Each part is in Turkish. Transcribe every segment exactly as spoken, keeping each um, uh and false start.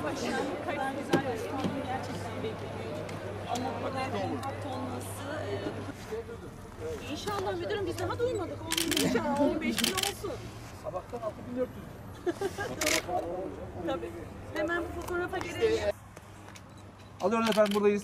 başkanlık bu kadar güzel bir gerçekten bekliyorum. Ama bu kadar kompakt olması... E, İnşallah müdürüm biz daha duymadık. on bin inşallah on beş bin olsun. Sabahtan altı bin dört yüz. Tabii. Hemen bu fotoğrafa girelim. Alıyoruz efendim, buradayız.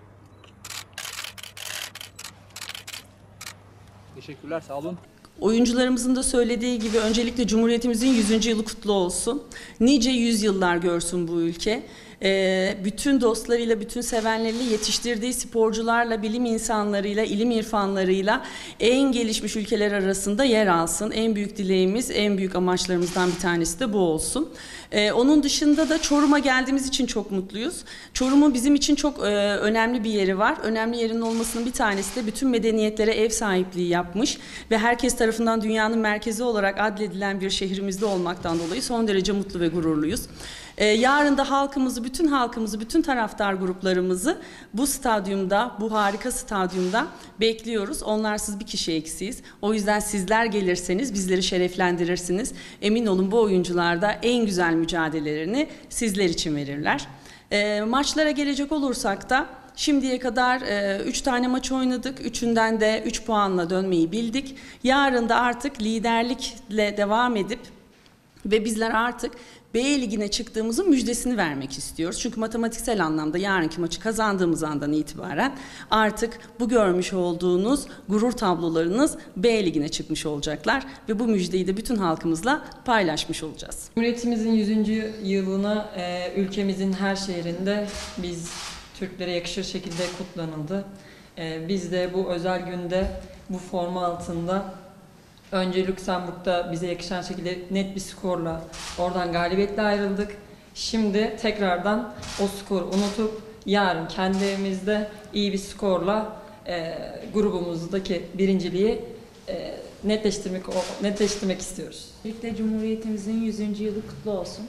Teşekkürler, sağ olun. Oyuncularımızın da söylediği gibi öncelikle Cumhuriyetimizin yüzüncü yılı kutlu olsun. Nice yüzyıllar görsün bu ülke. Ee, bütün dostlarıyla, bütün sevenleriyle, yetiştirdiği sporcularla, bilim insanlarıyla, ilim irfanlarıyla en gelişmiş ülkeler arasında yer alsın. En büyük dileğimiz, en büyük amaçlarımızdan bir tanesi de bu olsun. Ee, onun dışında da Çorum'a geldiğimiz için çok mutluyuz. Çorum'un bizim için çok e, önemli bir yeri var. Önemli yerinin olmasının bir tanesi de bütün medeniyetlere ev sahipliği yapmış ve herkes tarafından dünyanın merkezi olarak adledilen bir şehrimizde olmaktan dolayı son derece mutlu ve gururluyuz. Ee, yarın da halkımızı, bütün halkımızı, bütün taraftar gruplarımızı bu stadyumda, bu harika stadyumda bekliyoruz. Onlarsız bir kişi eksiyiz. O yüzden sizler gelirseniz bizleri şereflendirirsiniz. Emin olun bu oyuncular da en güzel mücadelelerini sizler için verirler. Ee, maçlara gelecek olursak da şimdiye kadar üç tane maç oynadık. Üçünden de üç puanla dönmeyi bildik. Yarın da artık liderlikle devam edip ve bizler artık B Ligi'ne çıktığımızın müjdesini vermek istiyoruz. Çünkü matematiksel anlamda yarınki maçı kazandığımız andan itibaren artık bu görmüş olduğunuz gurur tablolarınız B Ligi'ne çıkmış olacaklar ve bu müjdeyi de bütün halkımızla paylaşmış olacağız. Cumhuriyetimizin yüzüncü yılına e, ülkemizin her şehrinde biz Türklere yakışır şekilde kutlanıldı. E, biz de bu özel günde bu forma altında önce Lüksemburg'da bize yakışan şekilde net bir skorla oradan galibiyetle ayrıldık. Şimdi tekrardan o skoru unutup yarın kendi evimizde iyi bir skorla e, grubumuzdaki birinciliği e, netleştirmek netleştirmek istiyoruz. Öncelikle Cumhuriyetimizin yüzüncü yılı kutlu olsun.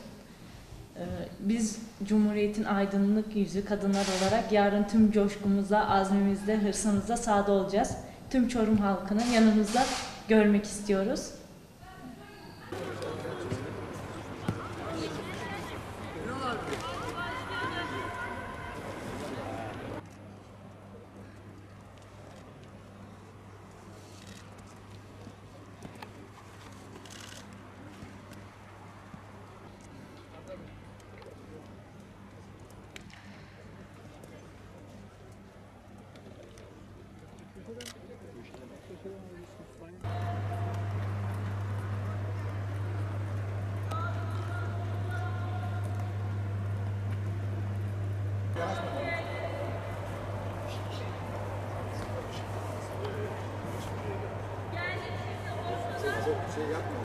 Biz Cumhuriyet'in aydınlık yüzü kadınlar olarak yarın tüm coşkumuzla, azmimizle, hırsımızla sahada olacağız. Tüm Çorum halkını yanımızda görmek istiyoruz. Şey yapma.